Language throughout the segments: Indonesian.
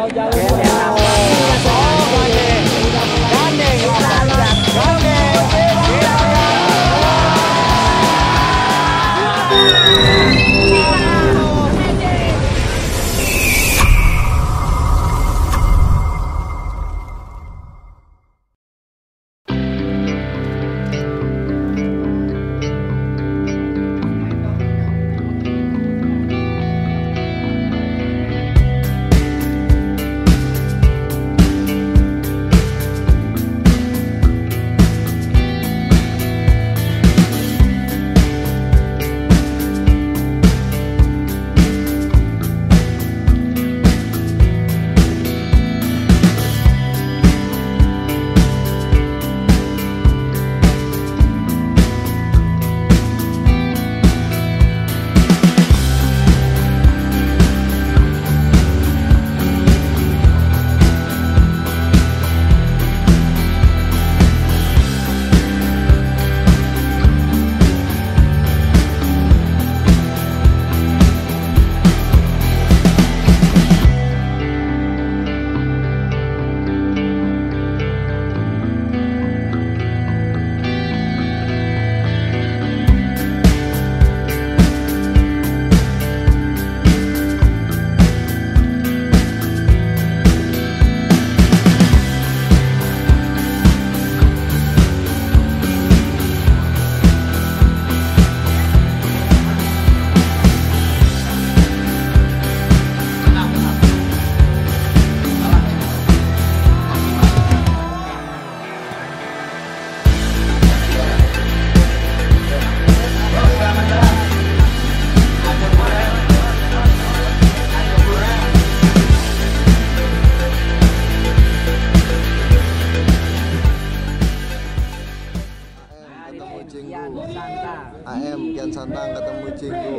AM Kian Santang ketemu Cinggu.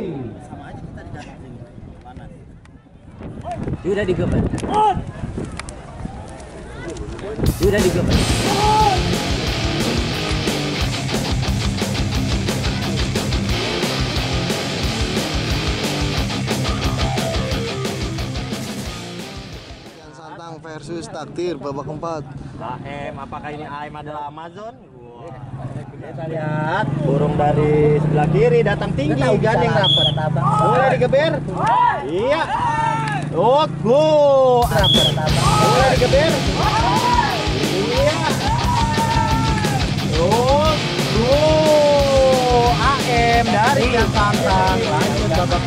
Sudah digeber. Sudah digeber. Kian Santang versus Takdir babak 4. AM, apakah ini AM adalah Amazon? Kita lihat burung dari sebelah kiri datang tinggi, gandeng rapat. Boleh digeber? Iya. Go. Boleh digeber? Iya. Go. AM dari Kian Santang. Lanjut babak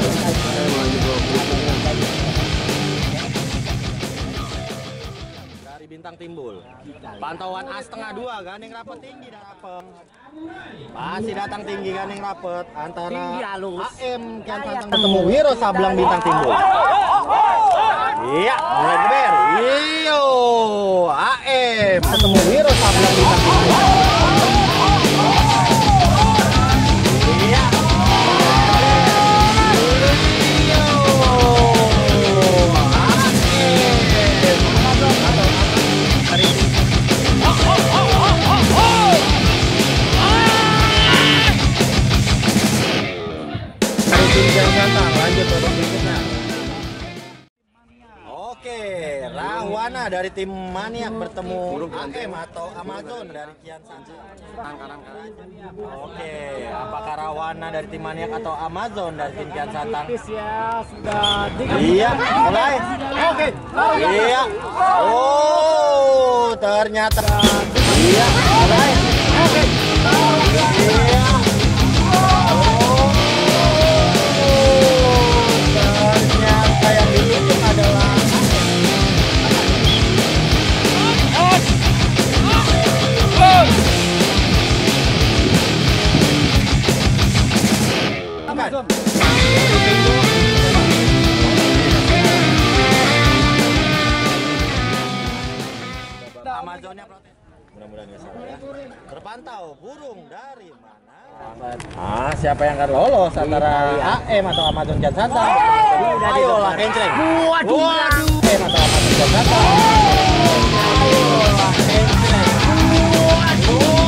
dari Bintang Timbul. Pantauan A setengah 2, gandeng rapet tinggi dan rapet. Masih datang tinggi gandeng rapet antara AM Kian Santang ketemu Wiro Sablang Bintang Timbul. Iya, mulai geber. Iyo, AM ketemu Wiro Sablang Bintang Timbul. Iya. Oke, Rahwana dari tim Maniak bertemu AM atau Amazon dari Kian Santang. Oke, apakah Rahwana dari tim Maniak atau Amazon dari tim Kian Santang? Ya, sudah Iya, mulai. Oke. Iya. Oh, ternyata. Iya, mulai. Oke. Iya. Ternyata yang ditunjuk adalah Amazon. Amazonnya protes. Mudah-mudahan nggak salah ya. Terpantau burung dari mana? Siapa yang akan lolos antara AM atau Amazon Kian Santang? Ayolah kenceng. Waduh. AM atau Amazon Kian Santang. Ayolah kenceng. Waduh.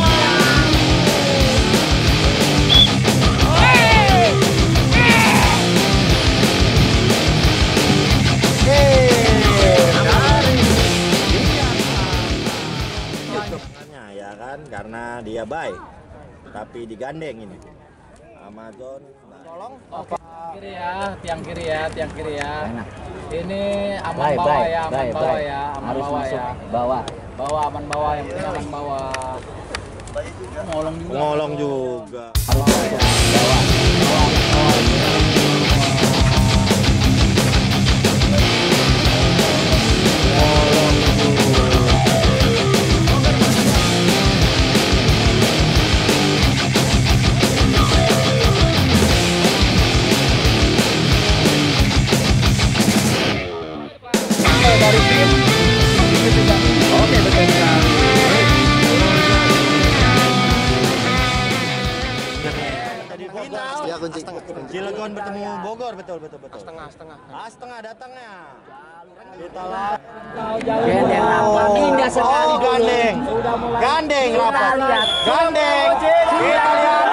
karena dia baik, tapi digandeng ini. Amazon. Tolong. Oke. Kiri ya, tiang kiri ya, tiang kiri ya. Enak. Ini aman Baik, bawah baik, ya, aman baik, bawah baik. ya, aman Harus bawah masuk ya. bawah. Bawah aman bawah, yang penting aman bawah. Ngolong juga. Ngolong juga. Harus masuk bawah. Dari tim. Oke, betul sekali. Jadi final. Ya kunci. Cilegon bertemu Bogor, betul. Setengah datangnya. Kita lihat. Gandeng rapat. Indah sekali dulu. Gandeng. Gandeng Kita rapat. lihat. Gandeng. Kita lihat.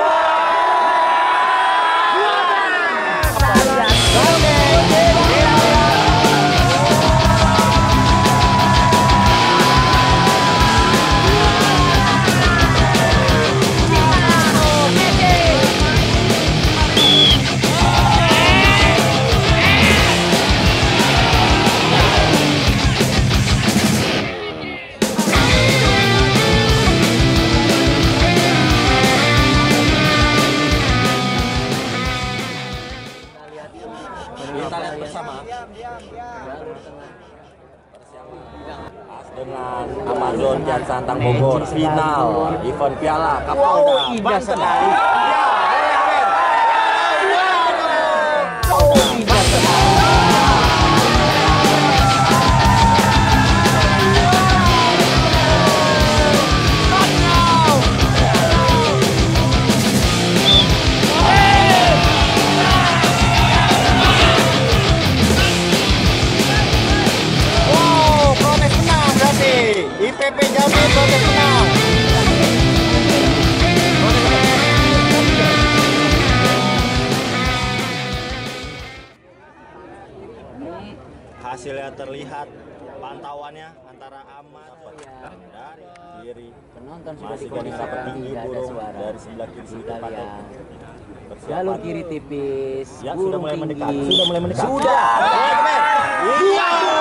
Kita lihat bersama dengan Amazon Kian Santang Bogor final event Piala Kapolda. Indah sekali. Protes menang berarti. IPP Jambi protes menang. Hasilnya terlihat, pantauannya antara Ahmad dari kiri Penonton sudah masih gandeng rapat dikondisikan, tinggi tidak ada burung suara. dari sebelah kiri Kita ke pantai. lihat. Persiapan. Jalur kiri tipis. Ya, sudah burung mulai tinggi. mendekat. Sudah mulai mendekat. Sudah. Iya.